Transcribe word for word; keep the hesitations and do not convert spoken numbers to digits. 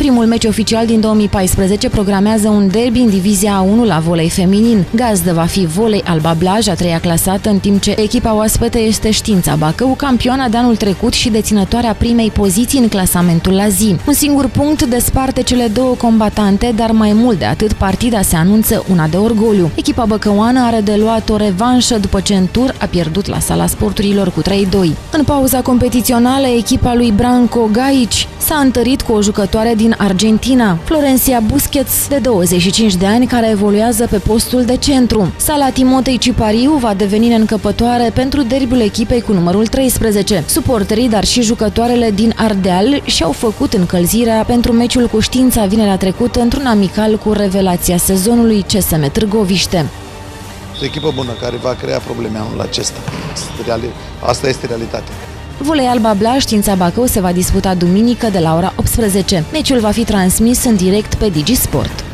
Primul meci oficial din două mii paisprezece programează un derby în divizia A unu la volei feminin. Gazdă va fi Volei Alba Blaj, a treia clasată, în timp ce echipa oaspete este Știința Bacău, campioana de anul trecut și deținătoarea primei poziții în clasamentul la zi. Un singur punct desparte cele două combatante, dar mai mult de atât, partida se anunță una de orgoliu. Echipa băcăuană are de luat o revanșă după ce în tur a pierdut la Sala Sporturilor cu trei doi. În pauza competițională, echipa lui Branco Gaici s-a întărit cu o jucătoare din Argentina, Florencia Busquets, de douăzeci și cinci de ani, care evoluează pe postul de centru. Sala Timotei Cipariu va deveni neîncăpătoare pentru derbiul echipei cu numărul treisprezece. Suporterii, dar și jucătoarele din Ardeal și-au făcut încălzirea pentru meciul cu Știința vinerea trecută într-un amical cu revelația sezonului C S M Târgoviște. O echipă bună care va crea probleme anul acesta. Asta este realitatea. Volei Alba Blaj, Știința Bacău se va disputa duminică de la ora optsprezece. Meciul va fi transmis în direct pe Digi Sport.